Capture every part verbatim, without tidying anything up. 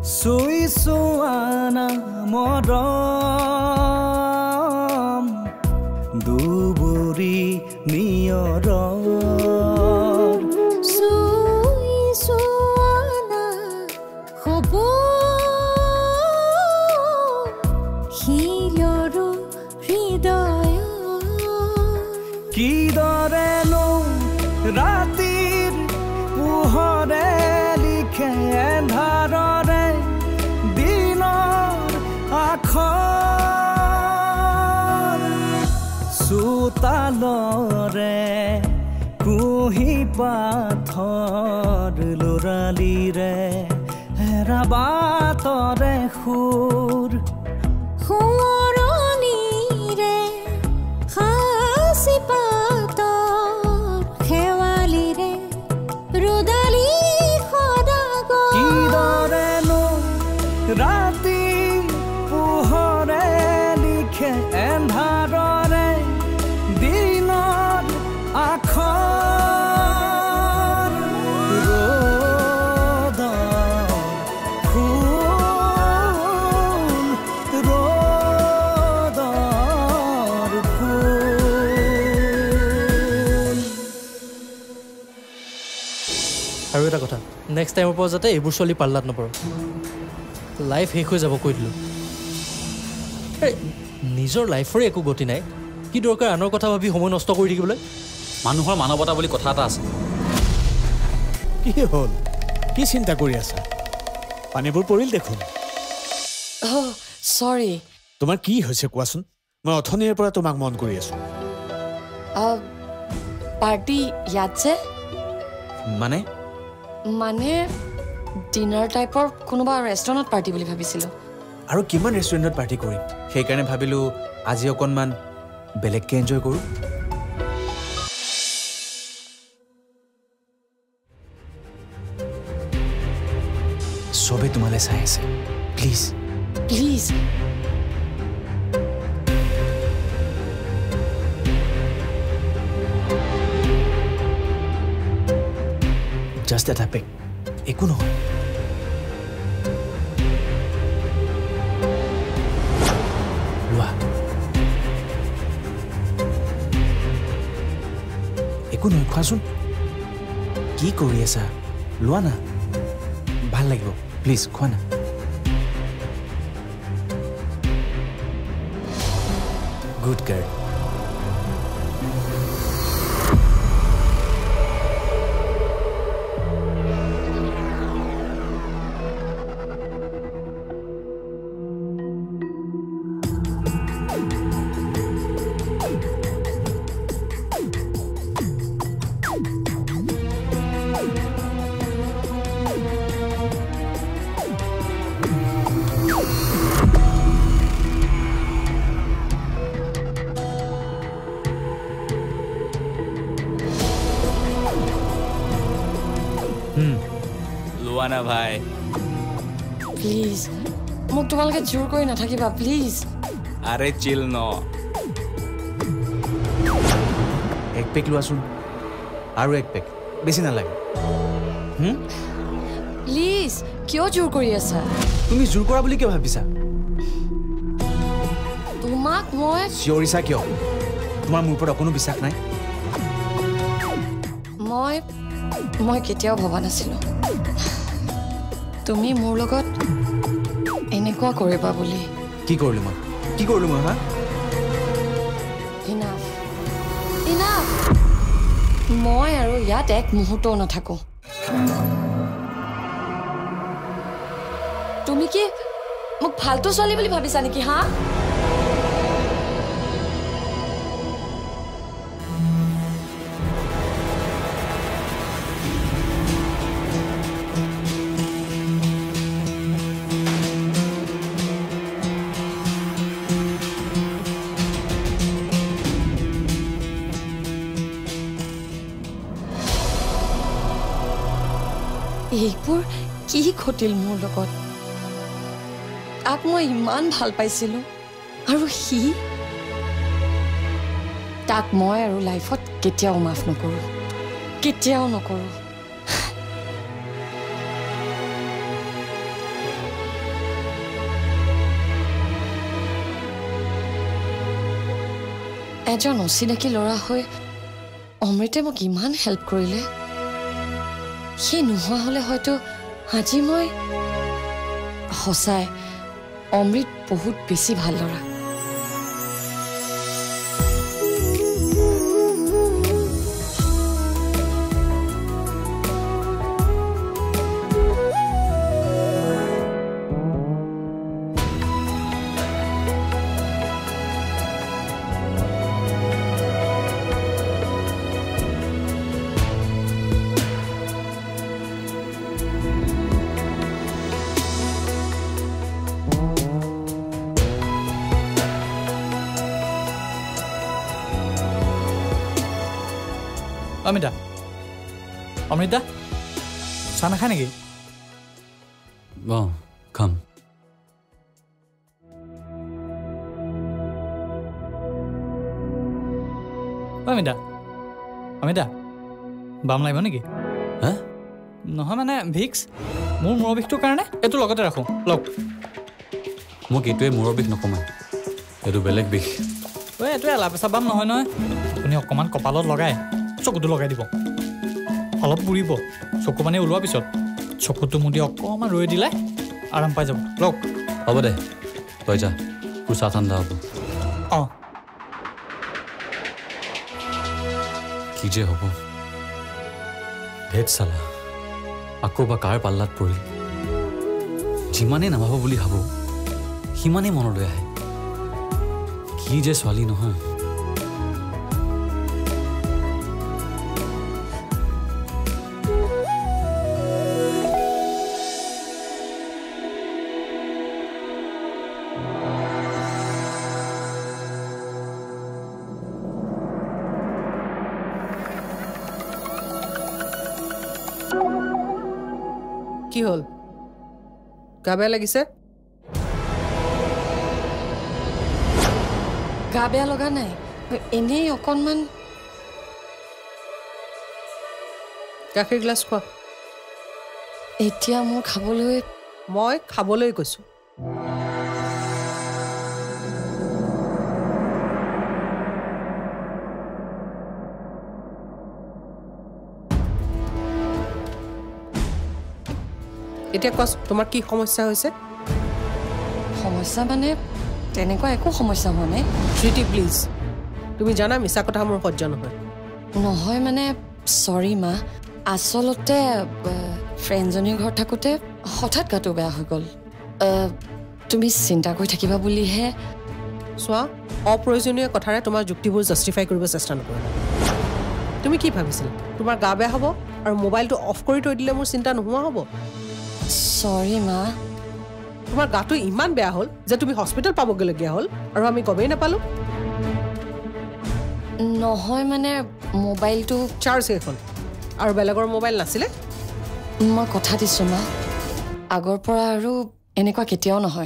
Sui suana morom duburi niyoror Sui suana hobo hiloro hridoyo Kidore no ratir puhore likhe andharore dinor akhor sutalore kuhi pathor loralire rabatore khur Huoronire hasi pator khewalire rudali khodago Kidore no rati puhore likhe andharore dinor akhor roda khun rodar khun আৰু এটা কথা next টাইমৰ পৰা যাতে এইবোৰ চলি পাল্লাত নপৰে life শেষ হৈ যাব কৈ দিলোঁ নিজৰ লাইফৰে একো গতি নাই কি দৰকাৰ আনৰ কথা ভাবি সময় নষ্ট কৰি থাকিবলৈ মানুহৰ মানৱতা বুলি কথা এটা আছে কি হ'ল কি চিন্তা কৰি আছা পানীবোৰ পৰিল দেখোন Oh, sorry. তোমাৰ কি হৈছে কোৱাচোন মই অথনিৰ পৰা তোমাক মন কৰি আছো Uh, party ইয়াত যে মানে মানে ডিনাৰ টাইপৰ কোনোবা ৰেষ্টুৰেণ্টত পাৰ্টি বুলি ভাবিছিলোঁ আৰু কিমান ৰেষ্টুৰেণ্টত পাৰ্টি কৰিম সেইকাৰণে ভাবিলোঁ আজি অকণমান বেলেগকৈ এনজয় কৰোঁ চবে তোমালৈ চাই আছে প্লিজ প্লিজ জাষ্ট এটা পেক একো নহয় লোৱা একো নহয় খোৱাচোন কি কৰি আছা লোৱা না ভাল লাগিব প্লিজ খোৱা না গুড গাৰ্ল লোৱানা ভাই প্লিজ মোক তোমালোকে জোৰ কৰি নাথাকিবা প্লিজ আৰে চিল ন এক পেক লোৱাচোন আৰু এক পেক বেছি নালাগে প্লিজ কিয় জোৰ কৰি আছা তুমি জোৰ কৰা বুলি কিয় ভাবিছা তোমাক মই চিঞৰিছা কিয় তোমাৰ মোৰ ওপৰত অকণো বিশ্বাস নাই মই মই কেতিয়াও ভবা নাছিলোঁ তুমি মোৰ লগত এনেকুৱা কৰিবা বুলি কি কৰিলোঁ মই কি কৰিলোঁ মই হা ইনাফ ইনাফ মই আৰু ইয়াত এক মুহূৰ্তও নাথাকোঁ তুমি কি মোক ফাল্টু ছোৱালী বুলি ভাবিছা নেকি হা এইবোৰ কি ঘটিল মোৰ লগত তাক মই ইমান ভাল পাইছিলোঁ আৰু সি তাক মই আৰু লাইফত কেতিয়াও মাফ নকৰোঁ কেতিয়াও নকৰোঁ এজন অচিনাকি ল'ৰা হৈ অমৃতে মোক ইমান হেল্প কৰিলে সি নোহোৱা হ'লে হয়তো আজি মই সঁচাই অমৃত বহুত বেছি ভাল ল'ৰা অমিতা অমৃতা চাহ নাখায় নেকি অঁ খাম অমিতা অমিতা বাম লাগিব নেকি হা নহয় মানে ভিক্স মোৰ মূৰৰ বিষটোৰ কাৰণে এইটো লগতে ৰাখোঁ লওক মোক এইটোৱে মূৰৰ বিষ নকমায় এইটো বেলেগ বিষ ঐ এইটোৱে এলা পেচা বাম নহয় নহয় আপুনি অকণমান কপালত লগাই চকুটো লগাই দিব অলপ পুৰিব চকু মানে ওলোৱাৰ পিছত চকুটো মুদি অকণমান ৰৈ দিলে আৰাম পাই যাব লওক হ'ব দে তই যা তোৰ চাহ ঠাণ্ডা হ'ব অঁ কি যে হ'ব ধেত চালা আকৌ বা কাৰ পাল্লাত পৰি যিমানেই নাভাবো বুলি ভাবোঁ সিমানেই মনলৈ আহে কি যে ছোৱালী নহয় কি হ'ল গা বেয়া লাগিছে গা বেয়া লগা নাই এনেই অকণমান গাখীৰ গ্লাছ খোৱা এতিয়া মোৰ খাবলৈ মই খাবলৈ কৈছো এতিয়া কোৱা তোমাৰ কি সমস্যা হৈছে সমস্যা মানে তেনেকুৱা একো সমস্যা হোৱা নাই শ্ৰুতি প্লিজ তুমি জানা মিছা কথা মোৰ সহ্য নহয় নহয় মানে চৰি মা আচলতে ফ্ৰেণ্ডজনীৰ ঘৰত থাকোঁতে হঠাৎ গাটো বেয়া হৈ গ'ল তুমি চিন্তা কৰি থাকিবা বুলিহে চোৱা অপ্ৰয়োজনীয় কথাৰে তোমাৰ যুক্তিবোৰ জাষ্টিফাই কৰিব চেষ্টা নকৰিবা তুমি কি ভাবিছিলা তোমাৰ গা বেয়া হ'ব আৰু মোবাইলটো অফ কৰি থৈ দিলে মোৰ চিন্তা নোহোৱা হ'ব চৰি মা তোমাৰ গাটো ইমান বেয়া হ'ল যে তুমি হস্পিটেল পাবগৈলগীয়া হ'ল আৰু আমি গমেই নাপালোঁ নহয় মানে মোবাইলটো চাৰ্জ শেষ হ'ল আৰু বেলেগৰ মোবাইল নাছিলে মই কথা দিছোঁ মা আগৰ পৰা আৰু এনেকুৱা কেতিয়াও নহয়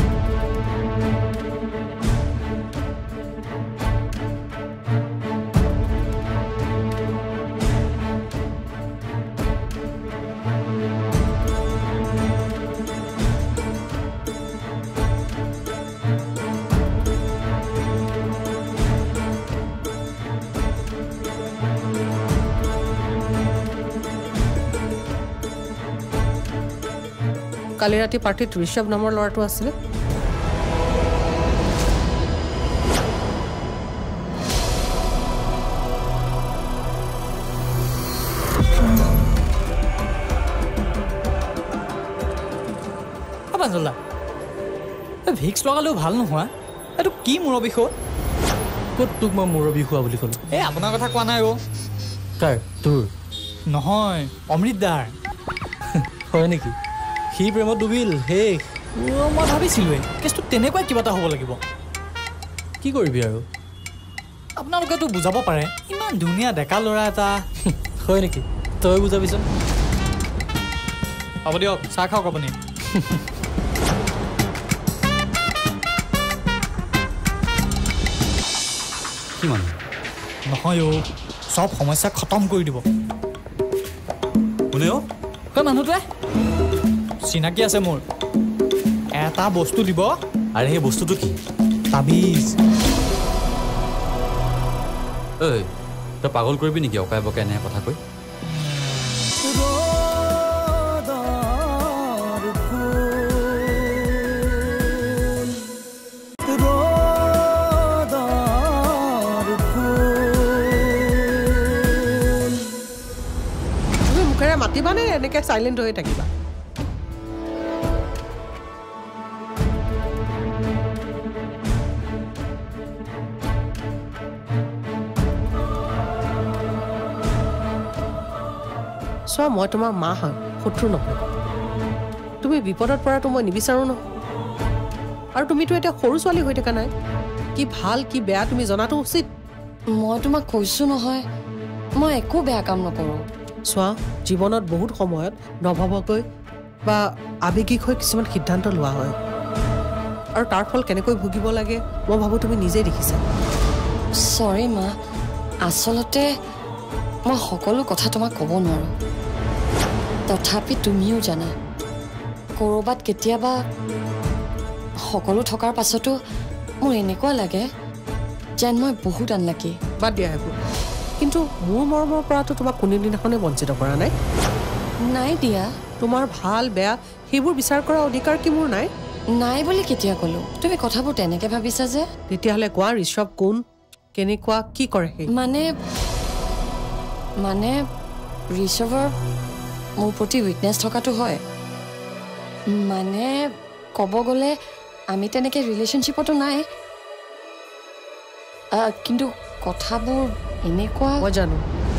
কালি ৰাতি পাৰ্টিত ঋষভ নামৰ ল'ৰাটো আছিলে পাঞ্জলা ভিক্স লগালেও ভাল নোহোৱা এইটো কি মূৰৰ বিষ ক'ত তোক মই মূৰৰ বিষ হোৱা বুলি ক'লোঁ এই আপোনাৰ কথা কোৱা নাই অ' কাৰ তোৰ নহয় অমৃত দাৰ হয় নেকি সি প্ৰেমত ডুবিল শেষ মই ভাবিছিলোঁৱে কেছটো তেনেকুৱাই কিবা এটা হ'ব লাগিব কি কৰিবি আৰু আপোনালোকেতো বুজাব পাৰে ইমান ধুনীয়া ডেকা ল'ৰা এটা হয় নেকি তই বুজাবিচোন হ'ব দিয়ক চাহ খাওক আপুনি কি মানুহ নহয় অ' চব সমস্যা খতম কৰি দিব কোনে অ' হয় মানুহটোৱে চিনাকি আছে মোৰ এটা বস্তু দিব আৰু সেই বস্তুটো কি তাবিজ ঐ তই পাগল কৰিবি নেকি অকাই বকাই এনে কথা কৈ তুমি মুখেৰে মাতিবা নে এনেকৈ চাইলেণ্ট হৈ থাকিবা চোৱা মই তোমাৰ মা হয় শত্ৰু নহয় তুমি বিপদত পৰাটো মই নিবিচাৰোঁ নহয় আৰু তুমিতো এতিয়া সৰু ছোৱালী হৈ থকা নাই কি ভাল কি বেয়া তুমি জনাটো উচিত মই তোমাক কৈছোঁ নহয় মই একো বেয়া কাম নকৰোঁ চোৱা জীৱনত বহুত সময়ত নভবাকৈ বা আৱেগিক হৈ কিছুমান সিদ্ধান্ত লোৱা হয় আৰু তাৰ ফল কেনেকৈ ভুগিব লাগে মই ভাবোঁ তুমি নিজেই দেখিছা চৰি মা আচলতে মই সকলো কথা তোমাক ক'ব নোৱাৰোঁ তথাপি তুমিও জানা ক'ৰবাত কেতিয়াবা সকলো থকাৰ পাছতো মোৰ এনেকুৱা লাগে যেন মই বহুত আনলাকি বাদ দিয়া সেইবোৰ কিন্তু মোৰ মৰমৰ পৰাতো তোমাক কোনোদিনাখনে বঞ্চিত কৰা নাই নাই দিয়া তোমাৰ ভাল বেয়া সেইবোৰ বিচাৰ কৰা অধিকাৰ কি মোৰ নাই নাই বুলি কেতিয়া ক'লো তুমি কথাবোৰ তেনেকৈ ভাবিছা যে তেতিয়াহ'লে কোৱা ঋষভ কোন কেনেকুৱা কি কৰে সেই মানে মানে ঋষভৰ মোৰ প্ৰতি উইকনেছ থকাটো হয় মানে ক'ব গ'লে আমি তেনেকৈ ৰিলেশ্যনশ্বিপতো নাই কিন্তু কথাবোৰ এনেকুৱা মই জানো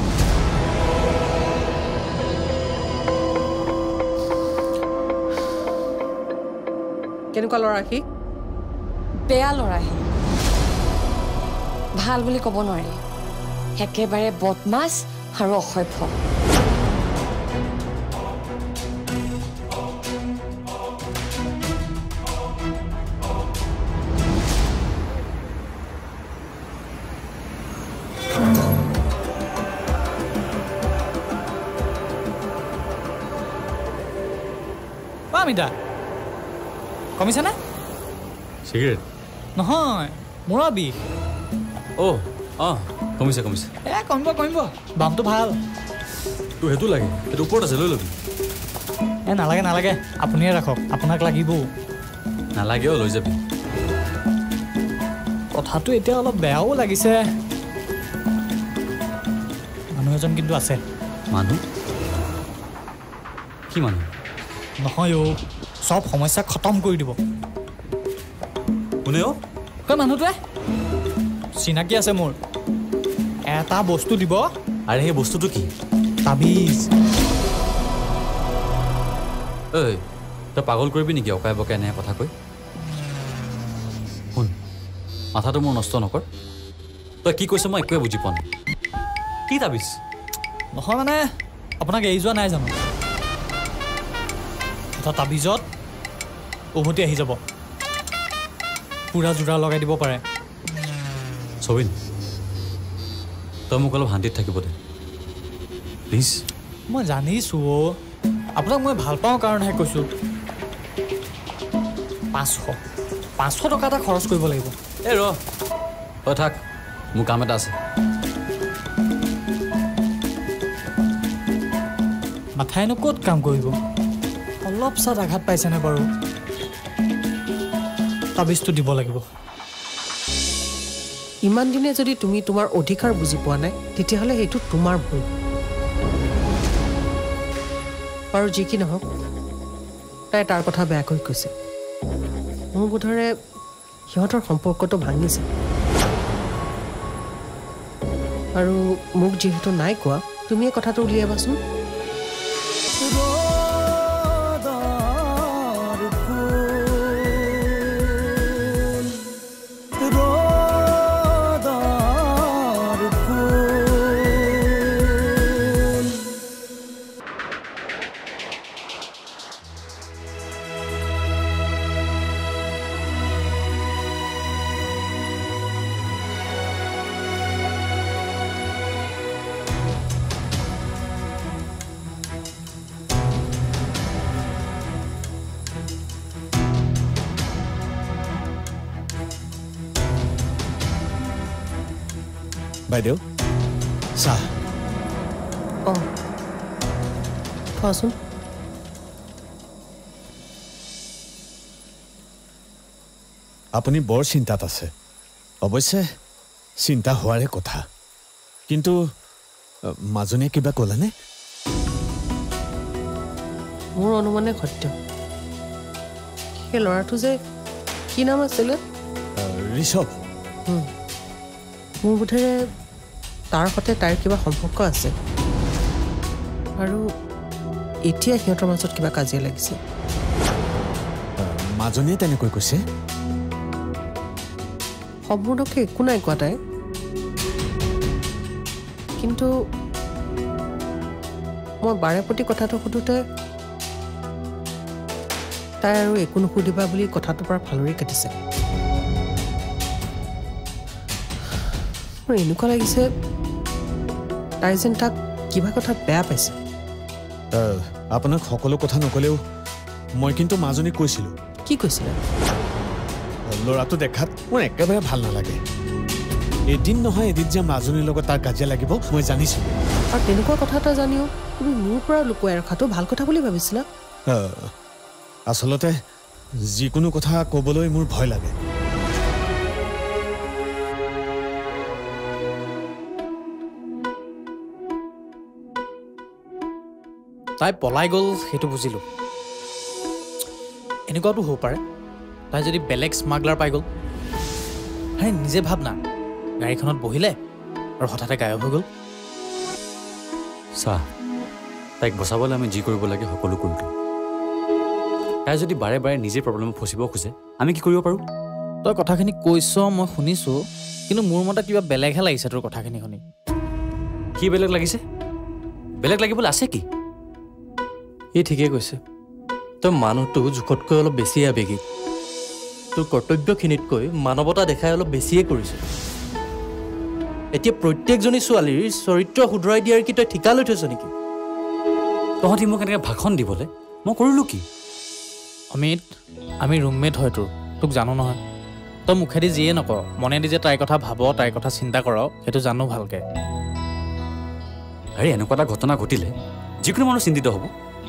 কেনেকুৱা ল'ৰা সি বেয়া ল'ৰা সি ভাল বুলি ক'ব নোৱাৰি একেবাৰে বদমাছ আৰু অসভ্য অমিতা কমিছেনে চিগাৰেট নহয় মূৰৰ বিষ অ' অঁ কমিছে কমিছে এ কমিব কমিব বামটো ভাল তোৰ সেইটো লাগে সেইটো ওপৰত আছে লৈ ল'বি এ নালাগে নালাগে আপুনিয়ে ৰাখক আপোনাক লাগিবও নালাগে অ' লৈ যাবি কথাটো এতিয়া অলপ বেয়াও লাগিছে মানুহ এজন কিন্তু আছে মানুহ কি মানুহ নহয় অ' চব সমস্যা খতম কৰি দিব কোনে অ' সেই মানুহটোৱে চিনাকি আছে মোৰ এটা বস্তু দিব আৰে সেই বস্তুটো কি তাবিজ ঐ তই পাগল কৰিবি নেকি অকাই বকাই এনে কথা কৈ শুন মাথাটো মোৰ নষ্ট নকৰ তই কি কৈছ মই একোৱে বুজি পোৱা নাই কি তাবিজ নহয় মানে আপোনাক এৰি যোৱা নাই জানো এটা তাবিজত উভতি আহি যাব পুৰা যোৰা লগাই দিব পাৰে চবিন তই মোক অলপ শান্তিত থাকিব দে প্লিজ মই জানিছোঁ অ' আপোনাক মই ভাল পাওঁ কাৰণেহে কৈছোঁ পাঁচশ পাঁচশ টকা এটা খৰচ কৰিব লাগিব এই ৰ তই থাক মোৰ কাম এটা আছে মাথাইনো ক'ত কাম কৰিব অলপ চাত আঘাত পাইছেনে বাৰু তাবিজটো দিব লাগিব ইমান দিনে যদি তুমি তোমাৰ অধিকাৰ বুজি পোৱা নাই তেতিয়াহ'লে সেইটো তোমাৰ ভুল বাৰু যি কি নহওক তাই তাৰ কথা বেয়াকৈ কৈছে মোৰ বোধৰে সিহঁতৰ সম্পৰ্কটো ভাঙিছে আৰু মোক যিহেতু নাই কোৱা তুমি এই কথাটো উলিয়াবাচোন বাইদেউ চাহ অঁ কোৱাচোন আপুনি বৰ চিন্তাত আছে অৱশ্যে চিন্তা হোৱাৰে কথা কিন্তু মাজনীয়ে কিবা ক'লেনে মোৰ অনুমানে সত্য সেই ল'ৰাটো যে কি নাম আছিলে ঋষভ মোৰ বোধেৰে তাৰ সৈতে তাইৰ কিবা সম্পৰ্ক আছে আৰু এতিয়া সিহঁতৰ মাজত কিবা কাজিয়া লাগিছে মাজনীয়ে তেনেকৈ কৈছে সম্পূৰ্ণকৈ একো নাই কোৱা তাই কিন্তু মই বাৰে প্ৰতি কথাটো সোধোতে তাই আৰু একো নুসুধিবা বুলি কথাটোৰ পৰা ফালৰি কাটিছে মোৰ এনেকুৱা লাগিছে তাই যেন তাক কিবা কথাত বেয়া পাইছে আপোনাক সকলো কথা নকলেও মই কিন্তু মাজনীক কৈছিলোঁ কি কৈছিলে ল'ৰাটো দেখাত মোৰ একেবাৰে ভাল নালাগে এদিন নহয় এদিন যে মাজনীৰ লগত তাৰ কাজিয়া লাগিব মই জানিছিলোঁ আৰু তেনেকুৱা কথা এটা জানিও তুমি মোৰ পৰা লুকুৱাই ৰখাটো ভাল কথা বুলি ভাবিছিলা আচলতে যিকোনো কথা ক'বলৈ মোৰ ভয় লাগে তাই পলাই গ'ল সেইটো বুজিলোঁ এনেকুৱাটো হ'ব পাৰে তাই যদি বেলেগ স্মাগলাৰ পাই গ'ল হে নিজে ভাব না গাড়ীখনত বহিলে আৰু হঠাতে গায়ব হৈ গ'ল চাহ তাইক বচাবলৈ আমি যি কৰিব লাগে সকলো কৰিলোঁ তাই যদি বাৰে বাৰে নিজে প্ৰব্লেমত ফচিব খোজে আমি কি কৰিব পাৰোঁ তই কথাখিনি কৈছ মই শুনিছোঁ কিন্তু মোৰ মতে কিবা বেলেগহে লাগিছে তোৰ কথাখিনি শুনি কি বেলেগ লাগিছে বেলেগ লাগিবলৈ আছে কি ই ঠিকেই কৈছে তই মানুহটো জোখতকৈ অলপ বেছিয়ে আৱেগিক তোৰ কৰ্তব্যখিনিতকৈ মানৱতা দেখাই অলপ বেছিয়ে কৰিছে এতিয়া প্ৰত্যেকজনী ছোৱালীৰ চৰিত্ৰ শুধৰাই দিয়াৰ কি তই ঠিকা লৈ থৈছ নেকি তহঁতি মোক এনেকৈ ভাষণ দিবলৈ মই কৰিলোঁ কি অমিত আমি ৰুমমেট হয় তোৰ তোক জানো নহয় তই মুখেদি যিয়ে নকওঁ মনেদি যে তাইৰ কথা ভাব তাইৰ কথা চিন্তা কৰ সেইটো জানো ভালকৈ আৰে এনেকুৱা এটা ঘটনা ঘটিলে যিকোনো মানুহ চিন্তিত হ'ব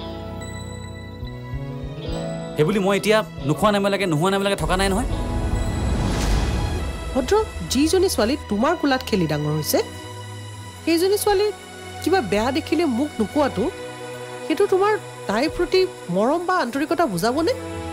সেইবুলি মই এতিয়া নোখোৱা নামেলাগে নোহোৱা নামেলাগে থকা নাই নহয় ভদ্ৰ যিজনী ছোৱালী তোমাৰ কোলাত খেলি ডাঙৰ হৈছে সেইজনী ছোৱালী কিবা বেয়া দেখিলে মোক নোকোৱাটো সেইটো তোমাৰ তাইৰ প্ৰতি মৰম বা আন্তৰিকতা বুজাবনে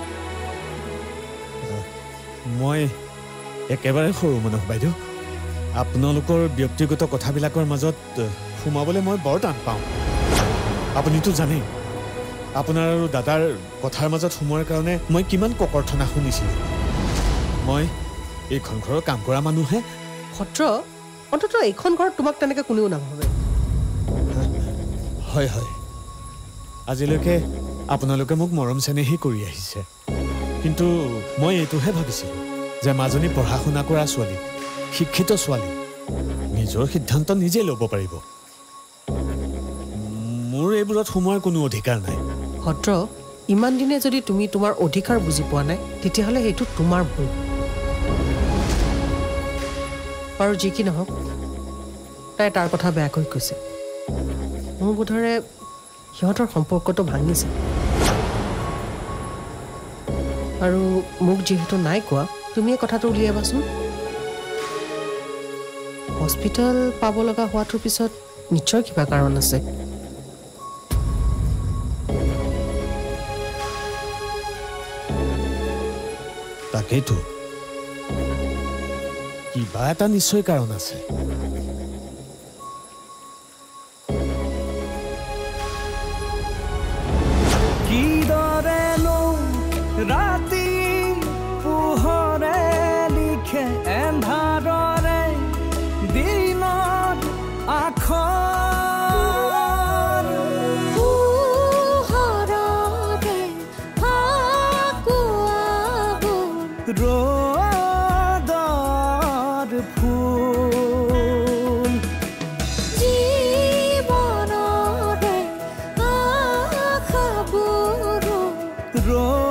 মই একেবাৰে সৰু মানুহ বাইদেউ আপোনালোকৰ ব্যক্তিগত কথাবিলাকৰ মাজত সোমাবলৈ মই বৰ টান পাওঁ আপুনিতো জানেই আপোনাৰ আৰু দাদাৰ কথাৰ মাজত সোমোৱাৰ কাৰণে মই কিমান ককৰ্থনা শুনিছিলোঁ মই এইখন ঘৰৰ কাম কৰা মানুহে ভদ্ৰ অন্ততঃ এইখন ঘৰত তোমাক তেনেকৈ কোনেও নাভাবে হয় হয় আজিলৈকে আপোনালোকে মোক মৰম চেনেহি কৰি আহিছে কিন্তু মই এইটোহে ভাবিছিলোঁ যে মাজনী পঢ়া শুনা কৰা ছোৱালী শিক্ষিত ছোৱালী নিজৰ সিদ্ধান্ত নিজে ল'ব পাৰিব মোৰ এইবোৰত সোমোৱাৰ কোনো অধিকাৰ নাই ভদ্ৰ ইমান দিনে যদি তুমি তোমাৰ অধিকাৰ বুজি পোৱা নাই তেতিয়াহ'লে সেইটো তোমাৰ ভুল বাৰু যি কি নহওক তাই তাৰ কথা বেয়াকৈ কৈছে মোৰ বোধৰে সিহঁতৰ সম্পৰ্কটো ভাঙিছে আৰু মোক যিহেতু নাই কোৱা তুমি এই কথাটো উলিয়াবাচোন হস্পিটেল পাব লগা হোৱাটোৰ পিছত নিশ্চয় কিবা কাৰণ আছে তাকেইতো কিবা এটা নিশ্চয় কাৰণ আছে কিদৰে ৰাতি পোহৰে লিখে এন্ধাৰৰে দিনত আখৰ পোহৰৰে ফাকুৱাবোৰ ৰ'দৰ ফুল জীৱনৰে আশাবোৰ ৰ